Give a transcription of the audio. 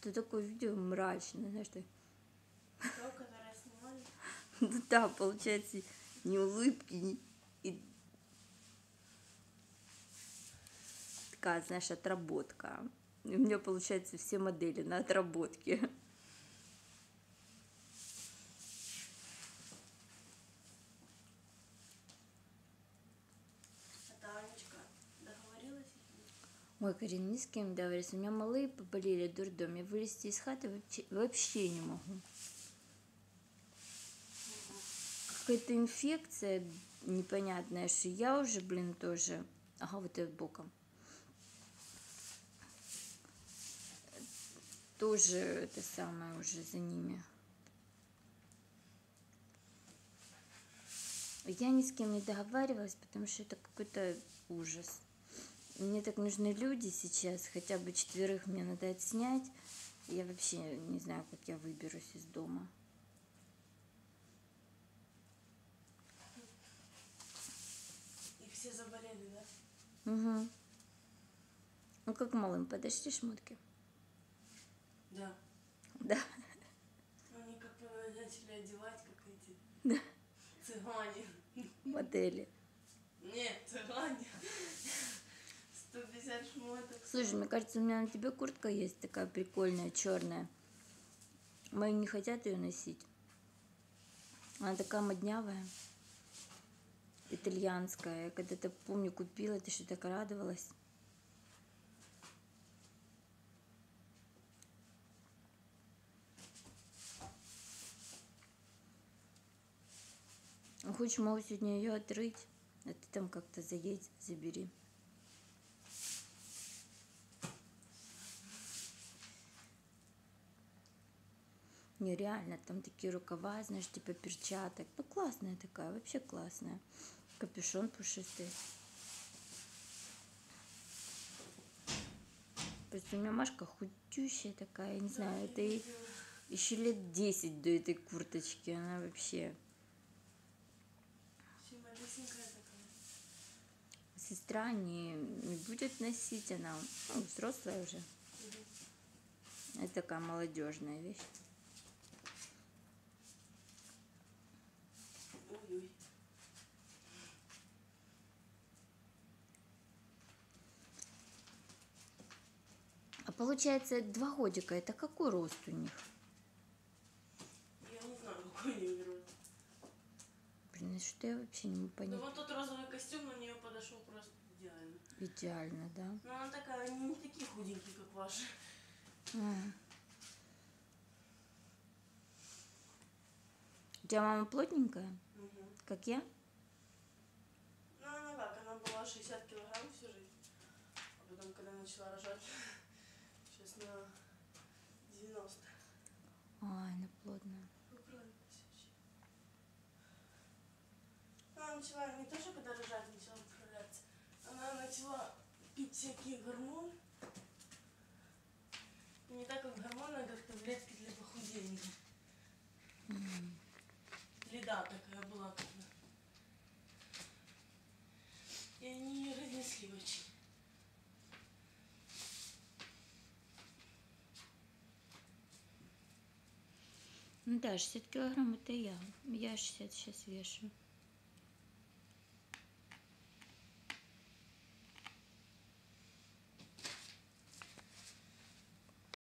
что такое видео мрачное, знаешь, ты. То, которое снимали. Ну да, получается, ни улыбки, и такая, знаешь, отработка. И у меня, получается, все модели на отработке. А Танечка договорилась? Ой, Карин, ни с кем договориться. У меня малые поболели в дурдоме. Вылезти из хаты вообще не могу. Какая-то инфекция непонятная, что я уже, блин, тоже. Ага, вот это боком. Тоже это самое уже за ними. Я ни с кем не договаривалась, потому что это какой-то ужас. Мне так нужны люди сейчас, хотя бы 4 мне надо отснять. Я вообще не знаю, как я выберусь из дома. И все заболели, да? Угу. Ну как малым, подошли шмотки? Да. Да. Они как начали одевать, как эти Да. цыгане. Модели. Нет, цыгане. 150 шмоток. Слушай, мне кажется, у меня на тебе куртка есть такая прикольная, черная. Мои не хотят ее носить. Она такая моднявая, итальянская. Я когда-то, помню, купила, ты что так радовалась. Хочешь, могу сегодня ее отрыть, а ты там как-то заедь, забери. Нереально, там такие рукава, знаешь, типа перчаток. Ну, классная такая, вообще классная. Капюшон пушистый. Просто у меня Машка худющая такая, я не знаю, это ей еще лет 10 до этой курточки. Она вообще... Сестра не будет носить, она взрослая уже. Это такая молодежная вещь. Ой-ой. А получается, 2 годика, это какой рост у них? Я не знаю, какой у нее рост. Блин, что я вообще не могу понять. Ну вот тот розовый костюм на нее подошел просто идеально. Идеально, да? Но она такая, не такие худенькие, как ваши. У тебя мама плотненькая, Угу. как я? Ну она как, она была 60 килограмм всю жизнь. А потом, когда начала рожать, сейчас на 90. Ай, она плотная. Она начала не то, что когда рожать начала поправляться, она начала пить всякие гормоны. Не так, как гормоны, а как таблетки для похудения. Леда такая была когда. И они ее разнесли очень. Ну да, 60 килограмм это я. Я 60 сейчас вешу.